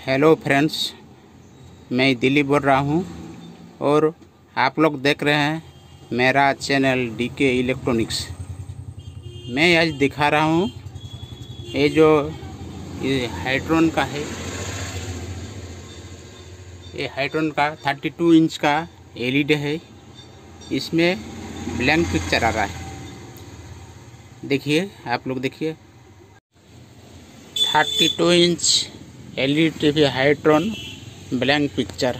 Hello friends, मैं दिलीप बोल रहा हूँ और आप लोग देख रहे हैं मेरा चैनल डीके इलेक्ट्रॉनिक्स। मैं आज दिखा रहा हूँ ये हाइड्रोन का है। ये हाइड्रोन का 32 इंच का एलईडी है। इसमें ब्लैंक पिक्चर आ रहा है। देखिए, आप लोग देखिए, 32 इंच एलईडी टीवी हाइड्रोन ब्लैंक पिक्चर।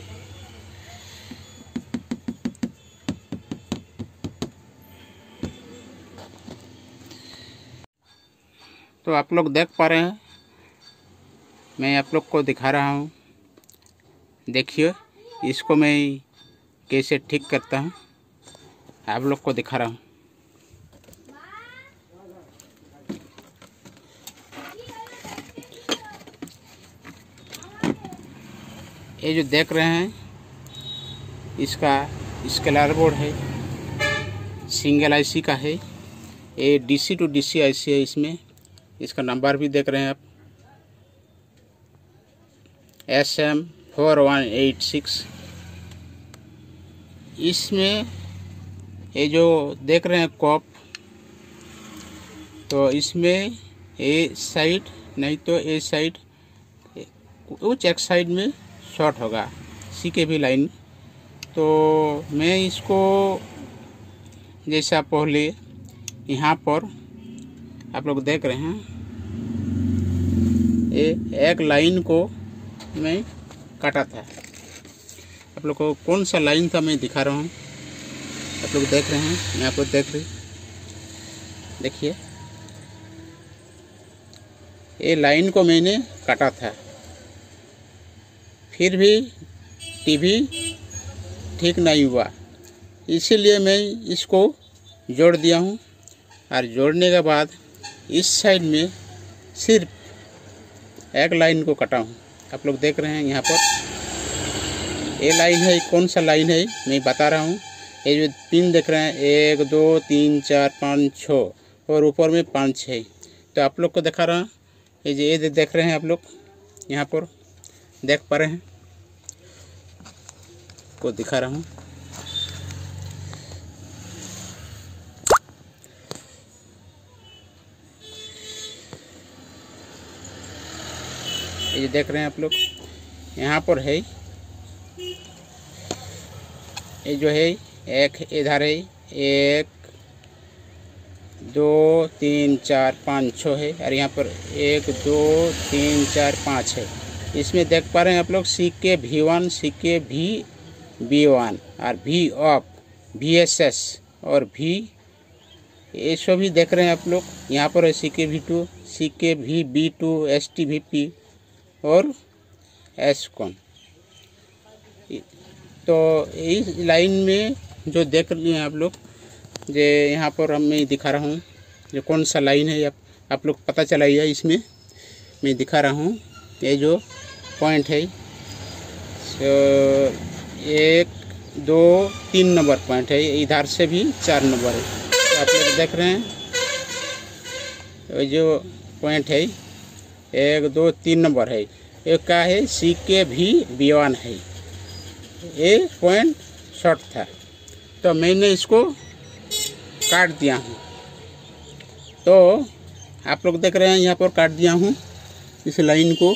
तो आप लोग देख पा रहे हैं, मैं आप लोग को दिखा रहा हूँ। देखिए, इसको मैं कैसे ठीक करता हूँ, आप लोग को दिखा रहा हूँ। ये जो देख रहे हैं, इसका स्केलर बोर्ड है, सिंगल आईसी का है। ये डीसी टू डीसी आईसी है। इसमें इसका नंबर भी देख रहे हैं आप, SM4186। इसमें ये जो देख रहे हैं कॉप, तो इसमें ए साइड नहीं तो ए साइड, कुछ एक साइड में शॉर्ट होगा, सी के भी लाइन। तो मैं इसको जैसा पहले यहाँ पर आप लोग देख रहे हैं, ये एक लाइन को मैं काटा था। आप लोग को कौन सा लाइन था मैं दिखा रहा हूँ। आप लोग देख रहे हैं, मैं आपको देखिए, ये लाइन को मैंने काटा था। फिर भी टीवी ठीक नहीं हुआ, इसीलिए मैं इसको जोड़ दिया हूँ। और जोड़ने के बाद इस साइड में सिर्फ एक लाइन को काटा हूँ। आप लोग देख रहे हैं यहाँ पर, ये लाइन है। कौन सा लाइन है मैं बता रहा हूँ। ये जो पिन देख रहे हैं, 1 2 3 4 5 6 और ऊपर में 5 6। तो आप लोग को दिखा रहा हूँ। ये देख रहे हैं आप लोग, यहाँ पर देख पा रहे हैं, को दिखा रहा हूँ। ये देख रहे हैं आप लोग, यहाँ पर है, ये जो है एक इधर है, 1 2 3 4 5 6 है। और यहाँ पर 1 2 3 4 5 है। इसमें देख पा रहे हैं आप लोग, CK V1, CK V1 और V ऑफ, VSS और V, ये सब भी देख रहे हैं आप लोग। यहाँ पर है CK V2, CK V2, ST VP और SCON। तो इस लाइन में जो देख लिए आप लोग, जो यहाँ पर मैं दिखा रहा हूँ, जो कौन सा लाइन है आप लोग पता चला ही है। इसमें मैं दिखा रहा हूँ, ये जो पॉइंट है, 1 2 3 नंबर पॉइंट है। इधर से भी 4 नंबर है। तो आप लोग देख रहे हैं, ये जो पॉइंट है 1 2 3 नंबर है। ये क्या है, CK V1 है। ये पॉइंट शॉर्ट था, तो मैंने इसको काट दिया हूँ। तो आप लोग देख रहे हैं, यहाँ पर काट दिया हूँ इस लाइन को।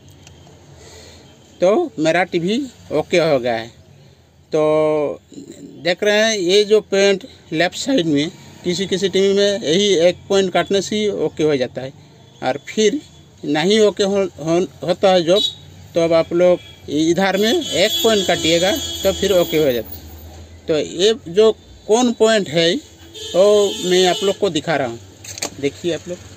तो मेरा टीवी ओके हो गया है। तो देख रहे हैं, ये जो पॉइंट लेफ्ट साइड में, किसी टीवी में यही एक पॉइंट काटने से ओके हो जाता है। और फिर नहीं ओके होता है जब, तो अब आप लोग इधर में एक पॉइंट काटिएगा तो फिर ओके हो जाता है। तो ये जो कौन पॉइंट है वो मैं आप लोग को दिखा रहा हूँ। देखिए आप लोग,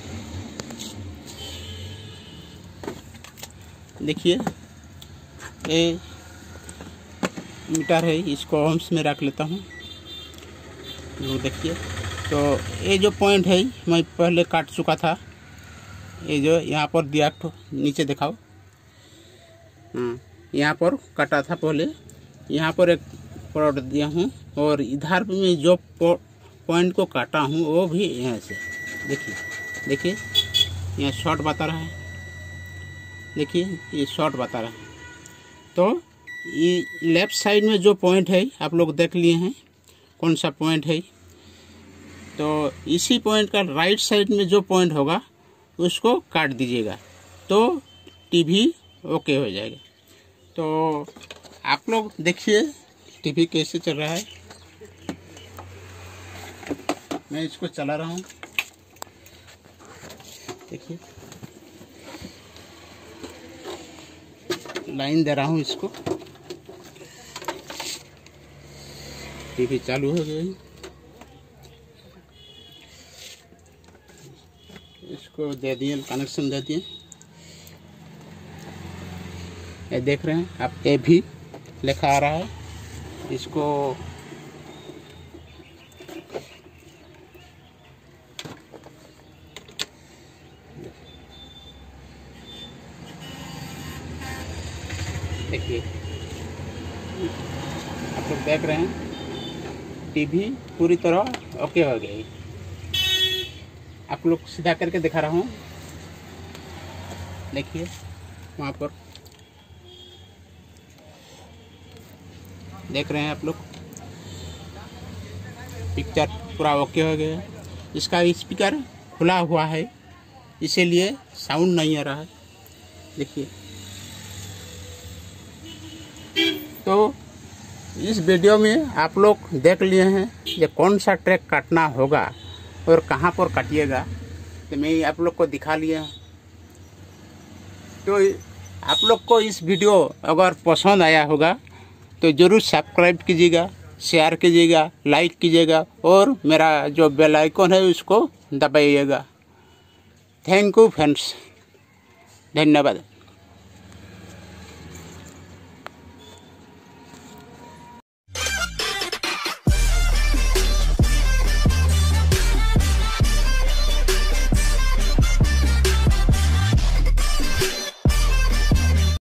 देखिए, ये मीटर है, इसको ओम्स में रख लेता हूँ। देखिए, तो ये जो पॉइंट है मैं पहले काट चुका था। ये जो यहाँ पर दिया, नीचे दिखाओ, यहाँ पर काटा था पहले। यहाँ पर एक प्रोडक्ट दिया हूँ, और इधर में जो पॉइंट को काटा हूँ वो भी यहाँ से देखिए, यहाँ शॉर्ट बता रहा है। देखिए ये शॉर्ट बता रहा है। तो ये लेफ्ट साइड में जो पॉइंट है आप लोग देख लिए हैं कौन सा पॉइंट है। तो इसी पॉइंट का राइट साइड में जो पॉइंट होगा उसको काट दीजिएगा तो टीवी ओके हो जाएगा। तो आप लोग देखिए टीवी कैसे चल रहा है। मैं इसको चला रहा हूँ, देखिए लाइन दे रहा हूँ इसको। टीवी चालू हो गई। इसको दे दिए, कनेक्शन दे दिए। ये देख रहे हैं आप, ए भी लिखा आ रहा है। इसको देखिए आप लोग देख रहे हैं टीवी पूरी तरह ओके हो गई। आप लोग सीधा करके दिखा रहा हूँ, देखिए वहाँ पर देख रहे हैं आप लोग पिक्चर पूरा ओके हो गया। इसका स्पीकर खुला हुआ है इसीलिए साउंड नहीं आ रहा है, देखिए। तो इस वीडियो में आप लोग देख लिए हैं ये कौन सा ट्रैक काटना होगा और कहाँ पर काटिएगा, तो मैं आप लोग को दिखा लिया। तो आप लोग को इस वीडियो अगर पसंद आया होगा तो ज़रूर सब्सक्राइब कीजिएगा, शेयर कीजिएगा, लाइक कीजिएगा और मेरा जो बेल आइकन है उसको दबाइएगा। थैंक यू फ्रेंड्स, धन्यवाद।